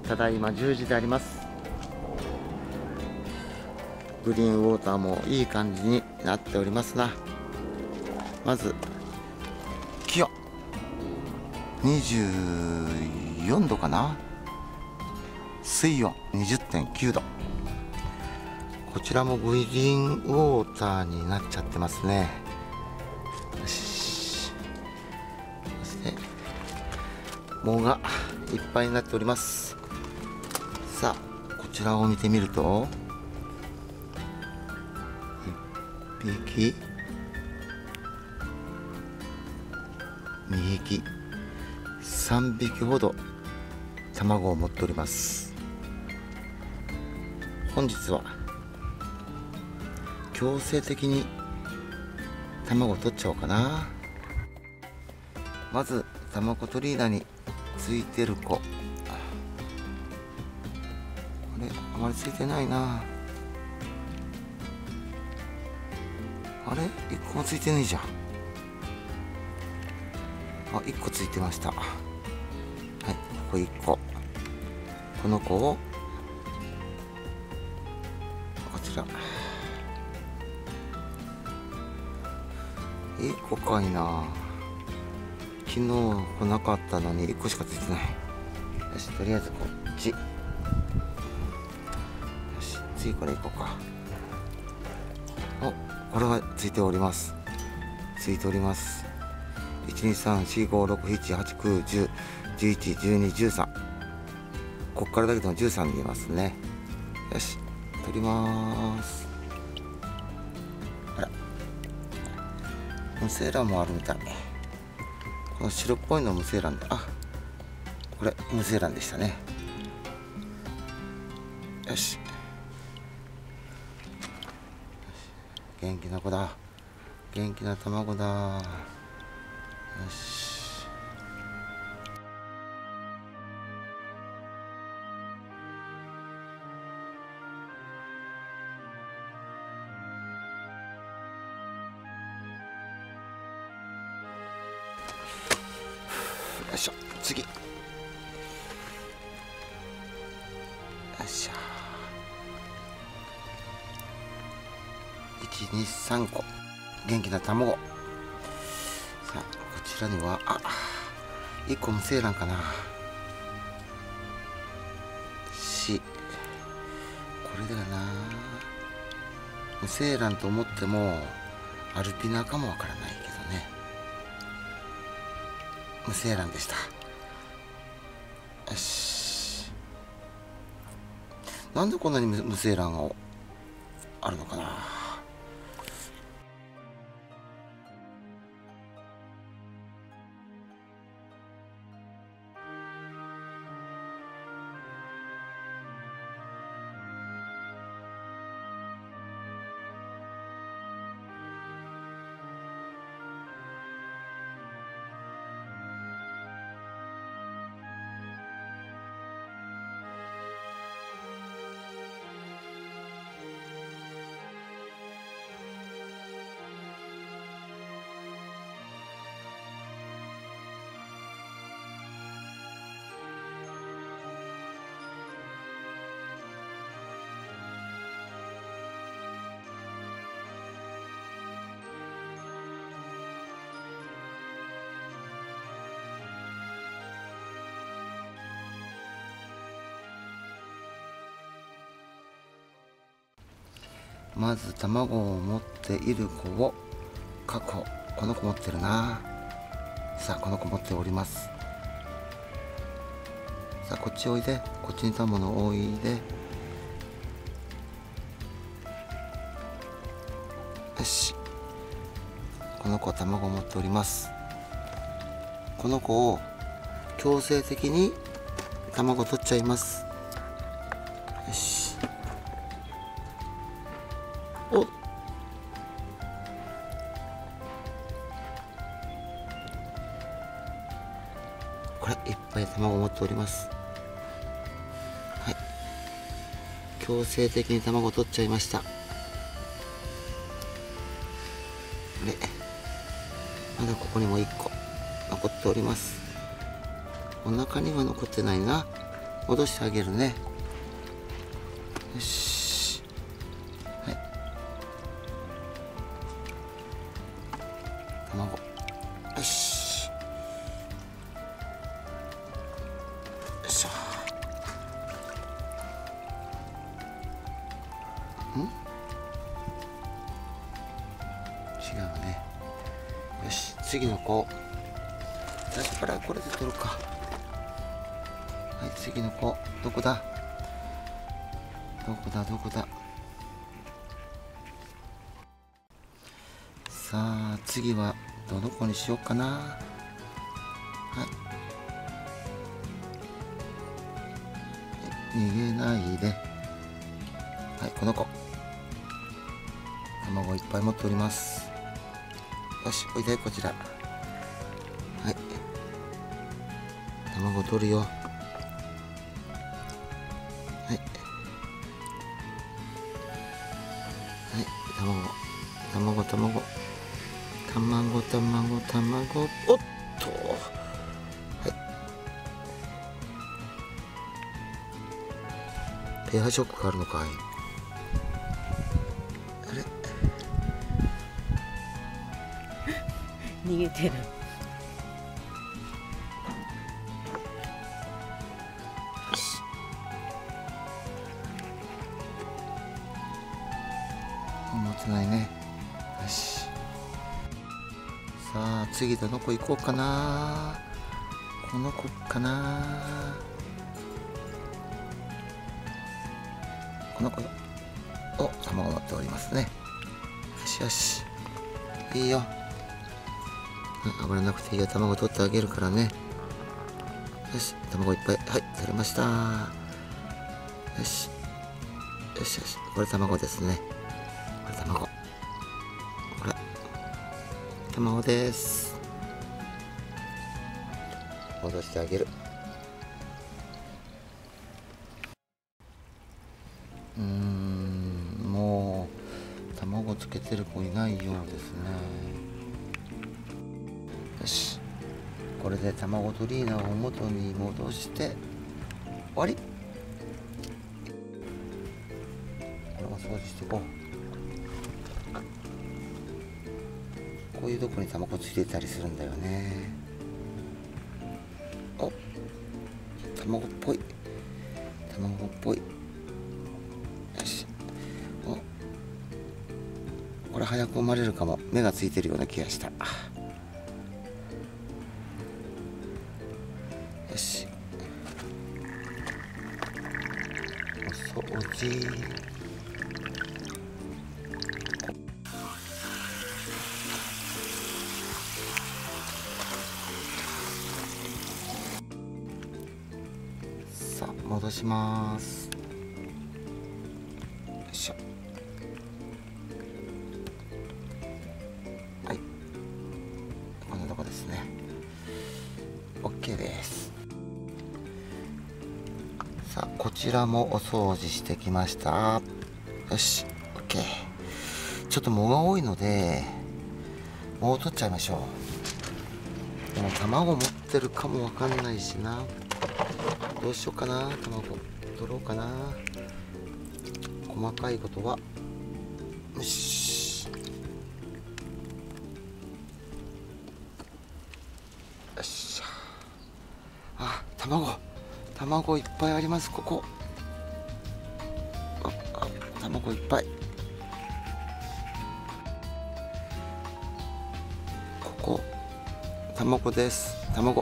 ただいま10時であります。グリーンウォーターもいい感じになっておりますな。まず気温24度かな。水温20.9 度。こちらもグリーンウォーターになっちゃってますね。よし。そして藻がいっぱいになっております。さあこちらを見てみると、1匹2匹3匹ほど卵を持っております。本日は強制的に卵を取っちゃおうかな。まず卵取り枝についてる子、あれあまりついてないな。あれ1個もついてないじゃん。あ、1個ついてました。はい、ここ1個。この子をこちら1個かいな。昨日来なかったのに1個しかついてない。よし、とりあえずこっち。よし、次これいこうか。お、これはついております。ついております。12345678910111213。こっからだけでも13見えますね。よし、取ります。あら、無精卵もあるみたい。この白っぽいの無精卵で、あ、これ無精卵でしたね。よし、元気な子だ。元気な卵だ。よし。よいしょ、次。よいしょ。1、2、3個。元気な卵。さあ、こちらには、あ、1個無精卵かな。4。これだよな。無精卵と思っても、アルピナかもわからないけどね。無精卵でした。よし。なんでこんなに無精卵があるのかな。まず卵を持っている子を確保。この子持ってるな。さあこの子持っております。さあこっちおいで。こっちにたものおいで。よし、この子は卵を持っております。この子を強制的に卵取っちゃいます。よし。お、これいっぱい卵を持っております。はい、強制的に卵を取っちゃいました。これまだここにも1個残っております。お腹には残ってないな。 戻してあげるね。よし、はい、卵、よし、よいしょ。違うね。よし、次の子、最初からこれで取るか。はい、次の子どこだ、どこだどこだ。さあ次はどの子にしようかな。はい、逃げないで。はい、この子卵いっぱい持っております。よし、おいでこちら。はい、卵取るよ。はい、はい、卵、おっと、はい、ペアショックがあるのかい。あれ、 逃げてる。 持ってないね。よし、さあ次どの子行こうかな。この子かな。この子よ。お、卵持っておりますね。よしよし、いいよ。暴れなくていいよ。卵取ってあげるからね。よし、卵いっぱい、はい、取れました。よしよしよし、これ卵ですね。これ卵、これ卵です。戻してあげる。もう卵つけてる子いないようですね。よし、これで卵トリーナを元に戻して終わり。これも掃除していこう。こういうとこに卵ついてたりするんだよね。お、卵っぽい、卵っぽい。よし、お、これ早く生まれるかも。芽がついてるような気がした。よし、お掃除。さあ戻します。よいしょ。はい、こんなとこですね。 OK です。さあこちらもお掃除してきました。よし OK。 ちょっと藻が多いので藻を取っちゃいましょう。でも卵持ってるかもわかんないしな。どうしようかな。卵取ろうかな。細かいことはよし、よっしゃ。あ、卵いっぱいあります。ここ、卵いっぱい。ここ卵です。卵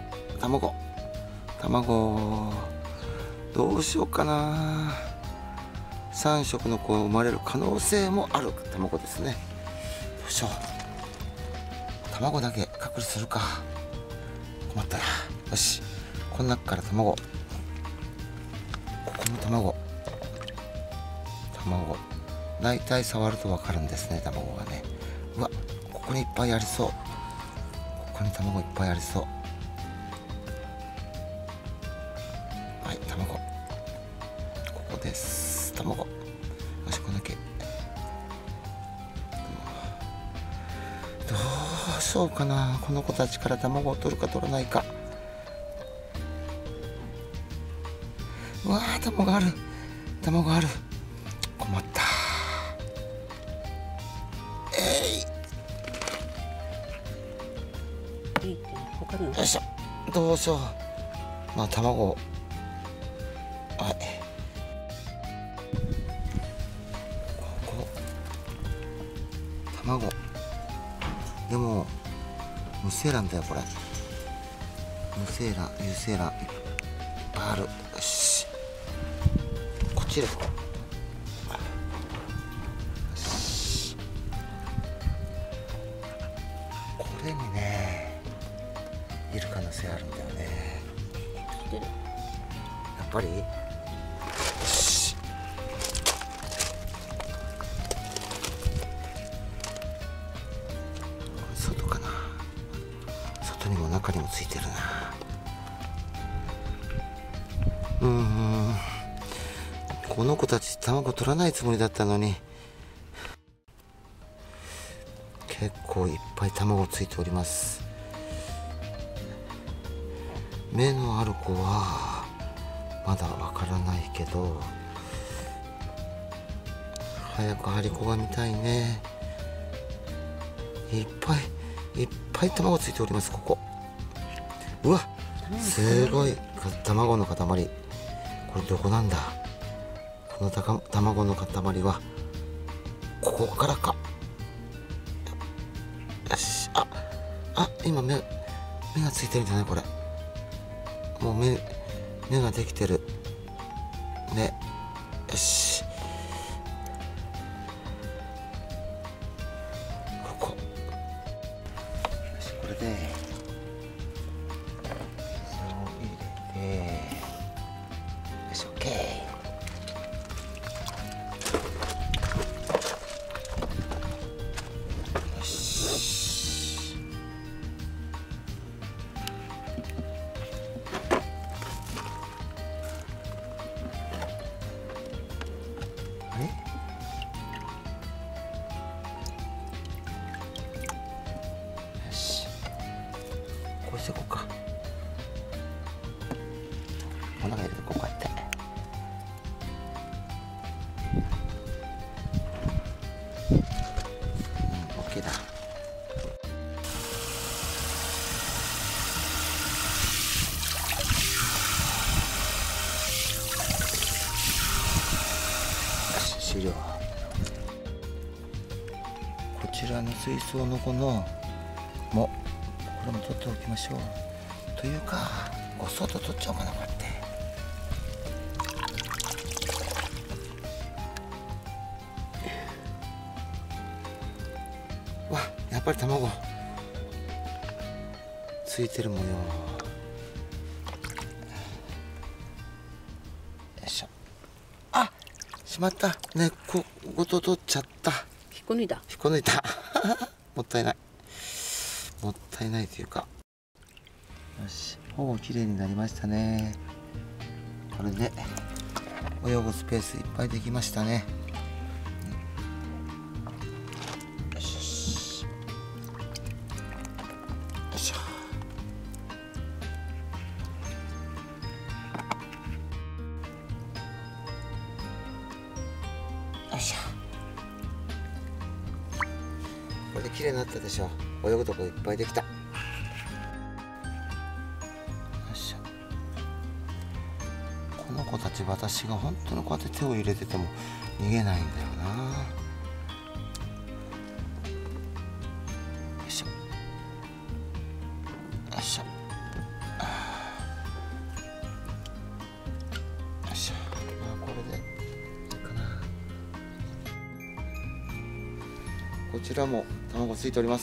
どうしようかな。3色の子が生まれる可能性もある卵ですね。どうしよう。卵だけ隔離するか。困ったな。よし、この中から卵、ここも卵大体触ると分かるんですね、卵がね。うわ、ここにいっぱいありそう。ここに卵いっぱいありそう。はい、卵、ここです。卵、よし、こんだけ。どうしようかな。この子たちから卵を取るか取らないか。 わー、卵がある、卵がある。困った。 いいって他の。 よいしょ。どうしよう。まあ卵、はい、ここ卵でも無精卵だよこれ。無精卵、有精卵いっぱいある。よし、こっち入れとこう。よし、これにねいる可能性あるんだよね。 知ってる。 やっぱり。よし、外かな。外にも中にもついてるな。この子たち卵取らないつもりだったのに、結構いっぱい卵ついております。目のある子はまだわからないけど、早く張り子が見たいね。いっぱい卵ついております。ここ、うわ、すごい卵の塊。これどこなんだ。この卵の塊はここからか。よし、今目がついてるんじゃないこれ。もう目ができてるね。よし、ここ。よし、これで水を入れて、よし、オッケー。よし、あれ、よし、こうしていこうか。お腹入れてこうやって。オッケーだ。よし、終了。こちらの水槽のこのこれも取っておきましょう。というか、お外取っちゃおうかな、こうやって。わ、やっぱり卵ついてる模様。よいしょ。あ、しまった、根っこごと取っちゃった。 引っこ抜いた。 引っこ抜いたもったいない、もったいないというか。よし、ほぼ綺麗になりましたね。これで泳ぐスペースいっぱいできましたね。よし、よいしょ。よいしょ。これで綺麗になったでしょ。泳ぐとこいっぱいできた。よいしょ。この子たち、私が本当にこうやって手を入れてても逃げないんだよな。よいしょ、よいしょ、よいしょ。これでいいかな。こちらも卵ついております。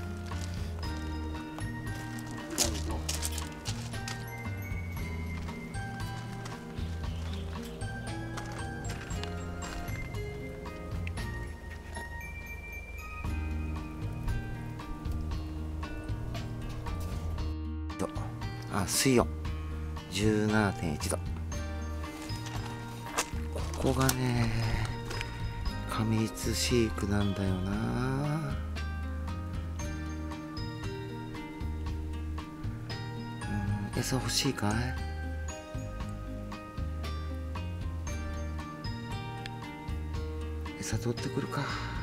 水温 17.1 度。ここがね、過密飼育なんだよな。餌欲しいかい？ 餌取ってくるか。